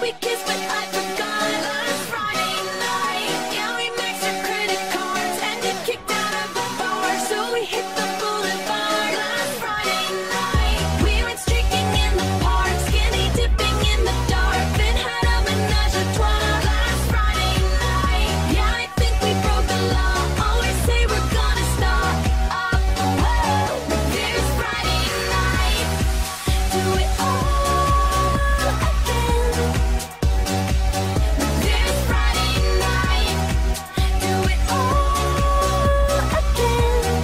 we kissed, but I forgot. Last Friday night, yeah, we maxed our credit cards and get kicked out of the bar, so we hit the boulevard. Last Friday night, we went streaking in the park, skinny dipping in the dark, then had a menage a trois. Last Friday night, yeah, I think we broke the law. Always say we're gonna stop. Whoa, this Friday night, do it all again. This Friday night, do it all again.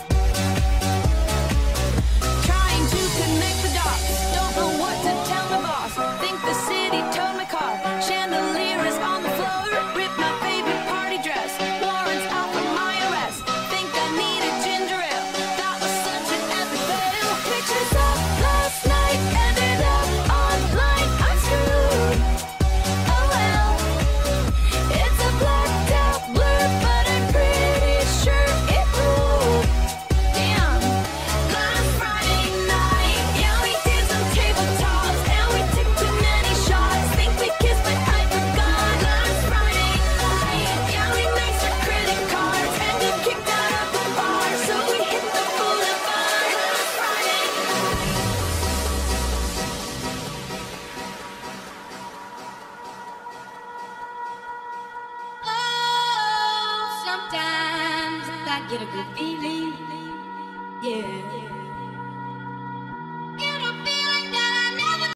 Trying to connect the dots, don't know what to tell my boss. Think the city towed my car, chandelier is on the floor. Ripped my favorite party dress, warrants out for my arrest. Think I need a ginger ale, that was such an epic fail. Pictures of last night ended up online, I'm screwed. Oh well, it's a blacked out blur, but I'm pretty sure it ruled. Damn, last Friday night, yeah, we did some tabletops and we took too many shots. Think we kissed, but I forgot. Last Friday night, yeah, we maxed our credit cards and got kicked out of the bar, so we hit the boulevard. Last Friday night. Oh, sometimes I get a good feeling, yeah.